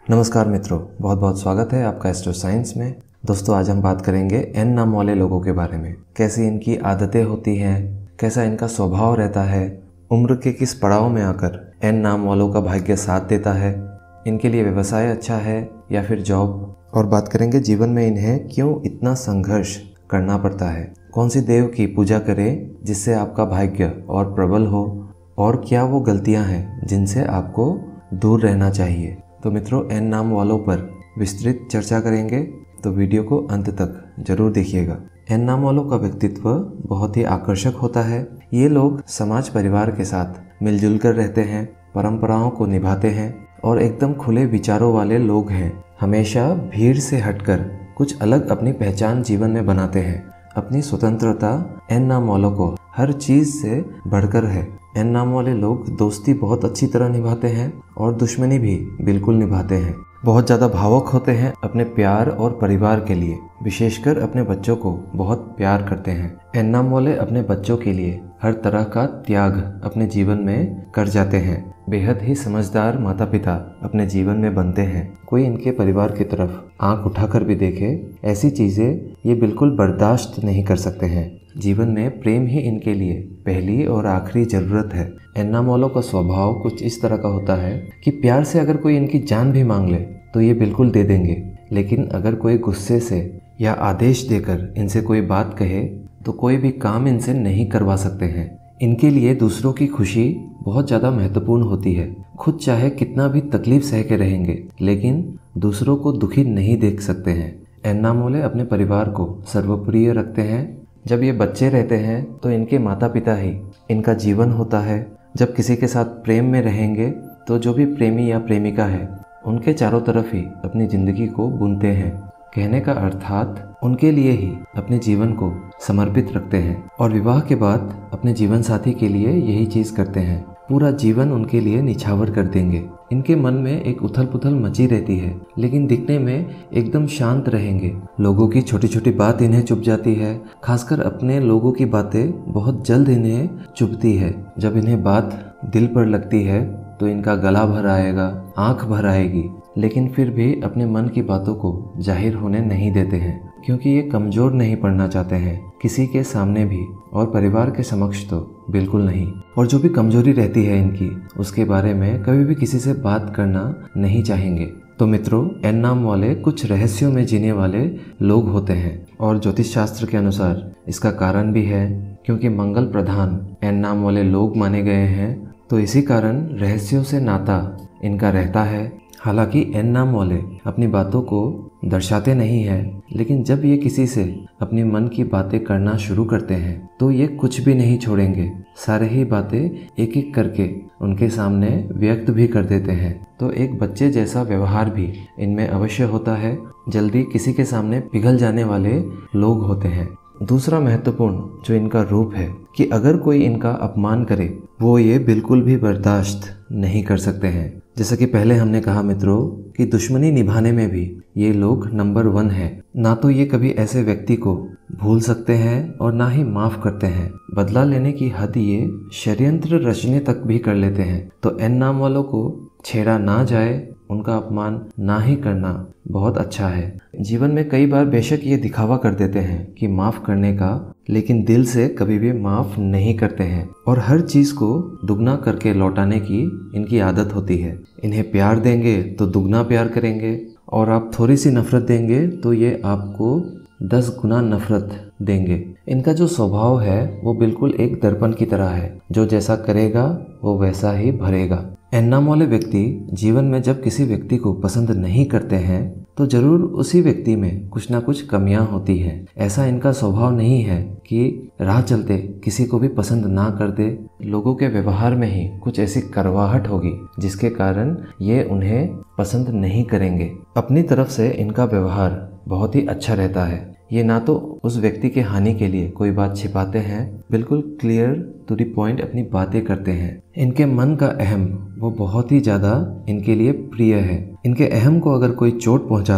नमस्कार मित्रों, बहुत बहुत स्वागत है आपका एस्ट्रो साइंस में। दोस्तों, आज हम बात करेंगे एन नाम वाले लोगों के बारे में। कैसी इनकी आदतें होती हैं, कैसा इनका स्वभाव रहता है, उम्र के किस पड़ाव में आकर एन नाम वालों का भाग्य साथ देता है, इनके लिए व्यवसाय अच्छा है या फिर जॉब, और बात करेंगे जीवन में इन्हें क्यों इतना संघर्ष करना पड़ता है, कौन सी देव की पूजा करें जिससे आपका भाग्य और प्रबल हो, और क्या वो गलतियां हैं जिनसे आपको दूर रहना चाहिए। तो मित्रों, एन नाम वालों पर विस्तृत चर्चा करेंगे, तो वीडियो को अंत तक जरूर देखिएगा। एन नाम वालों का व्यक्तित्व बहुत ही आकर्षक होता है। ये लोग समाज परिवार के साथ मिलजुल कर रहते हैं, परंपराओं को निभाते हैं और एकदम खुले विचारों वाले लोग हैं। हमेशा भीड़ से हटकर कुछ अलग अपनी पहचान जीवन में बनाते हैं। अपनी स्वतंत्रता एन नाम वालों को हर चीज से बढ़कर है। एन नाम वाले लोग दोस्ती बहुत अच्छी तरह निभाते हैं और दुश्मनी भी बिल्कुल निभाते हैं। बहुत ज़्यादा भावुक होते हैं अपने प्यार और परिवार के लिए, विशेषकर अपने बच्चों को बहुत प्यार करते हैं। एन नाम वाले अपने बच्चों के लिए हर तरह का त्याग अपने जीवन में कर जाते हैं। बेहद ही समझदार माता पिता अपने जीवन में बनते हैं। कोई इनके परिवार की तरफ आंख उठाकर भी देखे, ऐसी चीज़ें ये बिल्कुल बर्दाश्त नहीं कर सकते हैं। जीवन में प्रेम ही इनके लिए पहली और आखिरी ज़रूरत है। एन नाम वालों का स्वभाव कुछ इस तरह का होता है कि प्यार से अगर कोई इनकी जान भी मांग ले तो ये बिल्कुल दे देंगे, लेकिन अगर कोई गुस्से से या आदेश देकर इनसे कोई बात कहे तो कोई भी काम इनसे नहीं करवा सकते हैं। इनके लिए दूसरों की खुशी बहुत ज़्यादा महत्वपूर्ण होती है। खुद चाहे कितना भी तकलीफ सह के रहेंगे, लेकिन दूसरों को दुखी नहीं देख सकते हैं। एन नाम वाले अपने परिवार को सर्वप्रिय रखते हैं। जब ये बच्चे रहते हैं तो इनके माता पिता ही इनका जीवन होता है। जब किसी के साथ प्रेम में रहेंगे तो जो भी प्रेमी या प्रेमिका है उनके चारों तरफ ही अपनी ज़िंदगी को बुनते हैं। कहने का अर्थात उनके लिए ही अपने जीवन को समर्पित रखते हैं और विवाह के बाद अपने जीवन साथी के लिए यही चीज़ करते हैं। पूरा जीवन उनके लिए निछावर कर देंगे। इनके मन में एक उथल पुथल मची रहती है, लेकिन दिखने में एकदम शांत रहेंगे। लोगों की छोटी छोटी बात इन्हें चुभ जाती है, खासकर अपने लोगों की बातें बहुत जल्द इन्हें चुभती है। जब इन्हें बात दिल पर लगती है तो इनका गला भर आएगा, आंख भर आएगी, लेकिन फिर भी अपने मन की बातों को जाहिर होने नहीं देते हैं, क्योंकि ये कमज़ोर नहीं पड़ना चाहते हैं, किसी के सामने भी और परिवार के समक्ष तो बिल्कुल नहीं। और जो भी कमजोरी रहती है इनकी, उसके बारे में कभी भी किसी से बात करना नहीं चाहेंगे। तो मित्रों, एन नाम वाले कुछ रहस्यों में जीने वाले लोग होते हैं और ज्योतिष शास्त्र के अनुसार इसका कारण भी है, क्योंकि मंगल प्रधान एन नाम वाले लोग माने गए हैं, तो इसी कारण रहस्यों से नाता इनका रहता है। हालांकि एन नाम वाले अपनी बातों को दर्शाते नहीं हैं, लेकिन जब ये किसी से अपनी मन की बातें करना शुरू करते हैं तो ये कुछ भी नहीं छोड़ेंगे। सारे ही बातें एक एक करके उनके सामने व्यक्त भी कर देते हैं। तो एक बच्चे जैसा व्यवहार भी इनमें अवश्य होता है। जल्दी किसी के सामने पिघल जाने वाले लोग होते हैं। दूसरा महत्वपूर्ण जो इनका रूप है कि अगर कोई इनका अपमान करे वो ये बिल्कुल भी बर्दाश्त नहीं कर सकते हैं। जैसा कि पहले हमने कहा मित्रों कि दुश्मनी निभाने में भी ये लोग नंबर 1 है। ना तो ये कभी ऐसे व्यक्ति को भूल सकते हैं और ना ही माफ करते हैं। बदला लेने की हद ये षड्यंत्र रचने तक भी कर लेते हैं। तो एन नाम वालों को छेड़ा ना जाए, उनका अपमान ना ही करना बहुत अच्छा है। जीवन में कई बार बेशक ये दिखावा कर देते हैं कि माफ करने का, लेकिन दिल से कभी भी माफ नहीं करते हैं और हर चीज को दुगना करके लौटाने की इनकी आदत होती है। इन्हें प्यार देंगे तो दुगना प्यार करेंगे, और आप थोड़ी सी नफरत देंगे तो ये आपको 10 गुना नफरत देंगे। इनका जो स्वभाव है वो बिल्कुल एक दर्पण की तरह है, जो जैसा करेगा वो वैसा ही भरेगा। एन नाम वाले व्यक्ति जीवन में जब किसी व्यक्ति को पसंद नहीं करते हैं तो जरूर उसी व्यक्ति में कुछ ना कुछ कमियां होती हैं। ऐसा इनका स्वभाव नहीं है कि राह चलते किसी को भी पसंद ना कर दे। लोगों के व्यवहार में ही कुछ ऐसी करवाहट होगी जिसके कारण ये उन्हें पसंद नहीं करेंगे। अपनी तरफ से इनका व्यवहार बहुत ही अच्छा रहता है। ये ना तो उस व्यक्ति के हानि के लिए कोई बात छिपाते हैं, बिल्कुल क्लियर टू द पॉइंट अपनी बातें करते हैं। इनके मन का अहम वो बहुत ही ज़्यादा इनके लिए प्रिय है। इनके अहम को अगर कोई चोट पहुंचा दे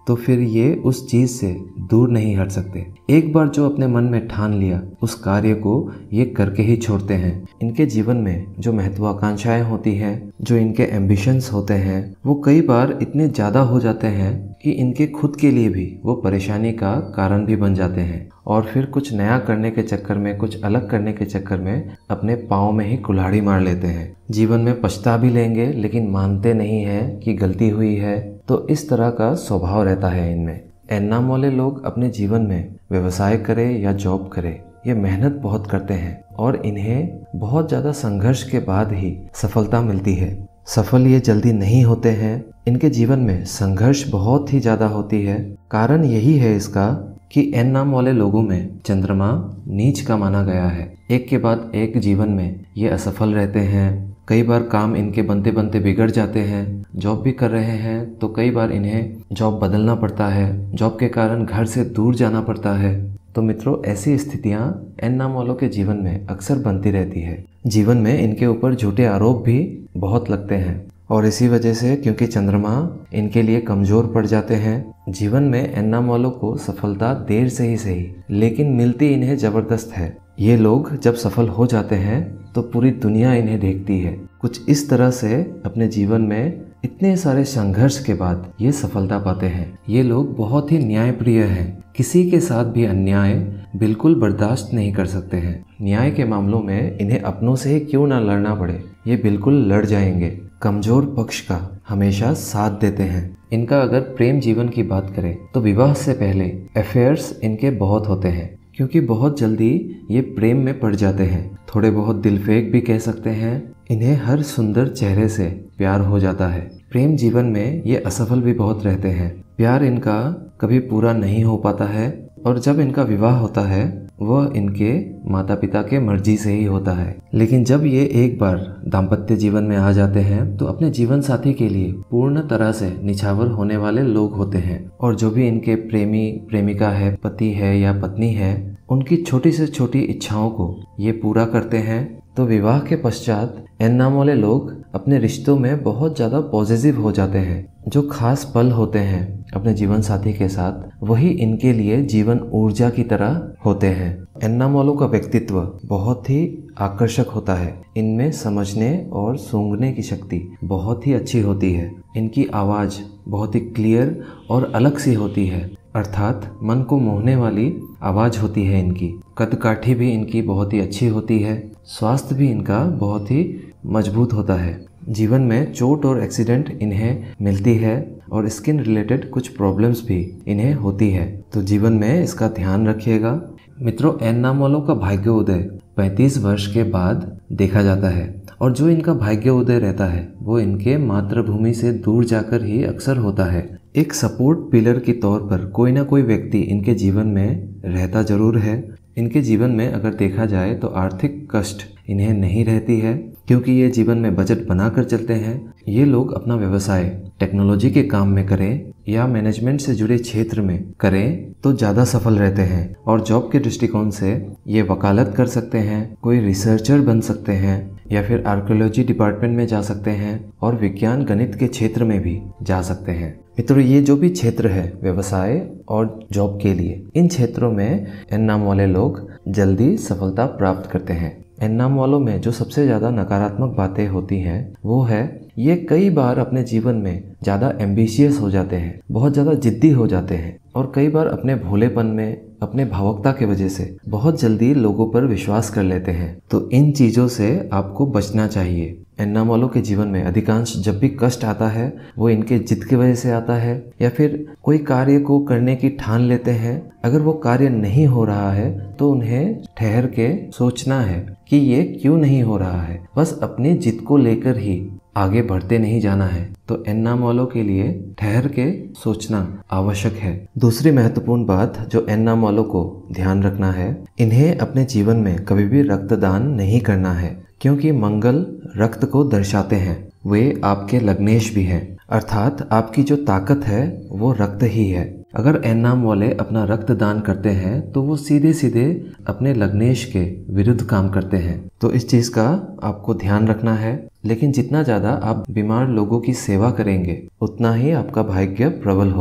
तो फिर ये उस चीज से दूर नहीं हट सकते। एक बार जो अपने मन में ठान लिया उस कार्य को ये करके ही छोड़ते हैं। इनके जीवन में जो महत्वाकांक्षाएं होती हैं, जो इनके एम्बिशंस होते हैं, वो कई बार इतने ज़्यादा हो जाते हैं कि इनके खुद के लिए भी वो परेशानी का कारण भी बन जाते हैं और फिर कुछ नया करने के चक्कर में, कुछ अलग करने के चक्कर में अपने पाँव में ही कुल्हाड़ी मार लेते हैं। जीवन में पछता भी लेंगे लेकिन मानते नहीं हैं कि गलती हुई है। तो इस तरह का स्वभाव रहता है इनमें। एन नाम वाले लोग अपने जीवन में व्यवसाय करें या जॉब करें, ये मेहनत बहुत करते हैं और इन्हें बहुत ज़्यादा संघर्ष के बाद ही सफलता मिलती है। सफल ये जल्दी नहीं होते हैं। इनके जीवन में संघर्ष बहुत ही ज़्यादा होती है। कारण यही है इसका कि एन नाम वाले लोगों में चंद्रमा नीच का माना गया है। एक के बाद एक जीवन में ये असफल रहते हैं। कई बार काम इनके बनते बनते बिगड़ जाते हैं। जॉब भी कर रहे हैं तो कई बार इन्हें जॉब बदलना पड़ता है। जॉब के कारण घर से दूर जाना पड़ता है। तो मित्रों, ऐसी स्थितियां एन नाम वालों के जीवन में अक्सर बनती रहती है। जीवन में इनके ऊपर झूठे आरोप भी बहुत लगते हैं और इसी वजह से, क्योंकि चंद्रमा इनके लिए कमजोर पड़ जाते हैं, जीवन में एन नाम वालों को सफलता देर से ही सही लेकिन मिलती इन्हें जबरदस्त है। ये लोग जब सफल हो जाते हैं तो पूरी दुनिया इन्हें देखती है। कुछ इस तरह से अपने जीवन में इतने सारे संघर्ष के बाद ये सफलता पाते हैं। ये लोग बहुत ही न्यायप्रिय हैं। किसी के साथ भी अन्याय बिल्कुल बर्दाश्त नहीं कर सकते हैं। न्याय के मामलों में इन्हें अपनों से ही क्यों ना लड़ना पड़े, ये बिल्कुल लड़ जाएंगे। कमजोर पक्ष का हमेशा साथ देते हैं। इनका अगर प्रेम जीवन की बात करें तो विवाह से पहले अफेयर्स इनके बहुत होते हैं, क्योंकि बहुत जल्दी ये प्रेम में पड़ जाते हैं। थोड़े बहुत दिलफेक भी कह सकते हैं। इन्हें हर सुंदर चेहरे से प्यार हो जाता है। प्रेम जीवन में ये असफल भी बहुत रहते हैं। प्यार इनका कभी पूरा नहीं हो पाता है और जब इनका विवाह होता है वह इनके माता पिता के मर्जी से ही होता है। लेकिन जब ये एक बार दाम्पत्य जीवन में आ जाते हैं तो अपने जीवन साथी के लिए पूर्ण तरह से निछावर होने वाले लोग होते हैं और जो भी इनके प्रेमी प्रेमिका है, पति है या पत्नी है, उनकी छोटी से छोटी इच्छाओं को ये पूरा करते हैं। तो विवाह के पश्चात एन नाम वाले लोग अपने रिश्तों में बहुत ज़्यादा पॉजिटिव हो जाते हैं। जो खास पल होते हैं अपने जीवन साथी के साथ, वही इनके लिए जीवन ऊर्जा की तरह होते हैं। एन नाम वालों का व्यक्तित्व बहुत ही आकर्षक होता है। इनमें समझने और सूंघने की शक्ति बहुत ही अच्छी होती है। इनकी आवाज़ बहुत ही क्लियर और अलग सी होती है, अर्थात मन को मोहने वाली आवाज़ होती है इनकी। कदकाठी भी इनकी बहुत ही अच्छी होती है। स्वास्थ्य भी इनका बहुत ही मजबूत होता है। जीवन में चोट और एक्सीडेंट इन्हें मिलती है और स्किन रिलेटेड कुछ प्रॉब्लम्स भी इन्हें होती है। तो जीवन में इसका ध्यान रखिएगा। मित्रों, एन नाम वालों का भाग्य उदय 35 वर्ष के बाद देखा जाता है और जो इनका भाग्य उदय रहता है वो इनके मातृभूमि से दूर जाकर ही अक्सर होता है। एक सपोर्ट पिलर के तौर पर कोई ना कोई व्यक्ति इनके जीवन में रहता जरूर है। इनके जीवन में अगर देखा जाए तो आर्थिक कष्ट इन्हें नहीं रहती है, क्योंकि ये जीवन में बजट बनाकर चलते हैं। ये लोग अपना व्यवसाय टेक्नोलॉजी के काम में करें या मैनेजमेंट से जुड़े क्षेत्र में करें तो ज़्यादा सफल रहते हैं। और जॉब के दृष्टिकोण से ये वकालत कर सकते हैं, कोई रिसर्चर बन सकते हैं या फिर आर्कियोलॉजी डिपार्टमेंट में जा सकते हैं और विज्ञान गणित के क्षेत्र में भी जा सकते हैं। मित्रों, ये जो भी क्षेत्र है व्यवसाय और जॉब के लिए, इन क्षेत्रों में एन नाम वाले लोग जल्दी सफलता प्राप्त करते हैं। एन नाम वालों में जो सबसे ज़्यादा नकारात्मक बातें होती हैं वो है ये कई बार अपने जीवन में ज़्यादा एम्बिशियस हो जाते हैं, बहुत ज़्यादा जिद्दी हो जाते हैं और कई बार अपने भोलेपन में, अपने भावुकता की वजह से बहुत जल्दी लोगों पर विश्वास कर लेते हैं। तो इन चीज़ों से आपको बचना चाहिए। एन नाम वालों के जीवन में अधिकांश जब भी कष्ट आता है वो इनके जिद की वजह से आता है या फिर कोई कार्य को करने की ठान लेते हैं। अगर वो कार्य नहीं हो रहा है तो उन्हें ठहर के सोचना है कि ये क्यों नहीं हो रहा है, बस अपनी जिद को लेकर ही आगे बढ़ते नहीं जाना है। तो एन नाम वालों के लिए ठहर के सोचना आवश्यक है। दूसरी महत्वपूर्ण बात जो एन नाम वालों को ध्यान रखना है, इन्हें अपने जीवन में कभी भी रक्तदान नहीं करना है, क्योंकि मंगल रक्त को दर्शाते हैं। वे आपके लग्नेश भी हैं, अर्थात आपकी जो ताकत है वो रक्त ही है। अगर एन नाम वाले अपना रक्त दान करते हैं तो वो सीधे सीधे अपने लग्नेश के विरुद्ध काम करते हैं। तो इस चीज़ का आपको ध्यान रखना है। लेकिन जितना ज़्यादा आप बीमार लोगों की सेवा करेंगे उतना ही आपका भाग्य प्रबल होगा।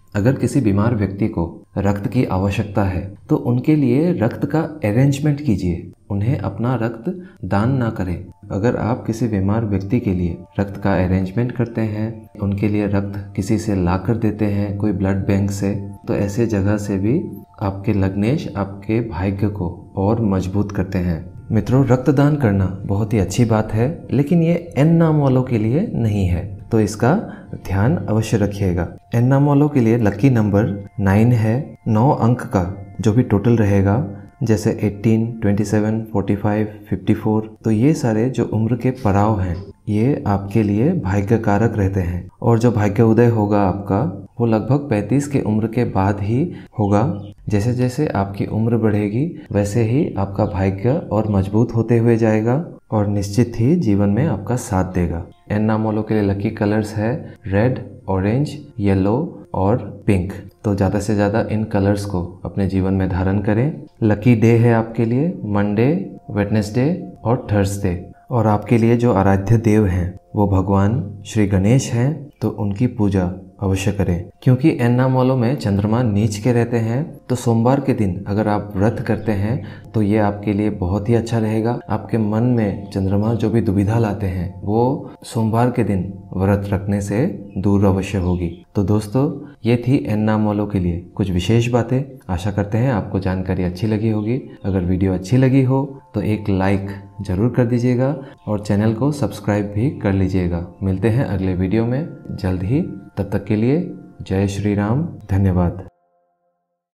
अगर किसी बीमार व्यक्ति को रक्त की आवश्यकता है तो उनके लिए रक्त का अरेंजमेंट कीजिए, उन्हें अपना रक्त दान ना करें। अगर आप किसी बीमार व्यक्ति के लिए रक्त का अरेंजमेंट करते हैं, उनके लिए रक्त किसी से ला कर देते हैं, कोई ब्लड बैंक से, तो ऐसे जगह से भी आपके लग्नेश आपके भाग्य को और मजबूत करते हैं। मित्रों, रक्तदान करना बहुत ही अच्छी बात है, लेकिन ये एन नाम वालों के लिए नहीं है, तो इसका ध्यान अवश्य रखिएगा। एन नाम वालों के लिए लकी नंबर 9 है। 9 अंक का जो भी टोटल रहेगा, जैसे 18, 27, 45, 54, तो ये सारे जो उम्र के पड़ाव हैं ये आपके लिए भाग्य कारक रहते हैं। और जो भाग्य उदय होगा आपका वो लगभग 35 के उम्र के बाद ही होगा। जैसे जैसे आपकी उम्र बढ़ेगी वैसे ही आपका भाग्य और मजबूत होते हुए जाएगा और निश्चित ही जीवन में आपका साथ देगा। एन नाम वालों के लिए लकी कलर्स है रेड, ऑरेंज, येलो और पिंक। तो ज़्यादा से ज़्यादा इन कलर्स को अपने जीवन में धारण करें। लकी डे है आपके लिए मंडे, वेडनेसडे और थर्सडे। और आपके लिए जो आराध्य देव हैं वो भगवान श्री गणेश हैं, तो उनकी पूजा अवश्य करें। क्योंकि एन नाम वालों में चंद्रमा नीच के रहते हैं, तो सोमवार के दिन अगर आप व्रत करते हैं तो ये आपके लिए बहुत ही अच्छा रहेगा। आपके मन में चंद्रमा जो भी दुविधा लाते हैं वो सोमवार के दिन व्रत रखने से दूर अवश्य होगी। तो दोस्तों, ये थी एन नाम वालों के लिए कुछ विशेष बातें। आशा करते हैं आपको जानकारी अच्छी लगी होगी। अगर वीडियो अच्छी लगी हो तो एक लाइक ज़रूर कर दीजिएगा और चैनल को सब्सक्राइब भी कर लीजिएगा। मिलते हैं अगले वीडियो में जल्द ही, तब तक के लिए जय श्री राम, धन्यवाद।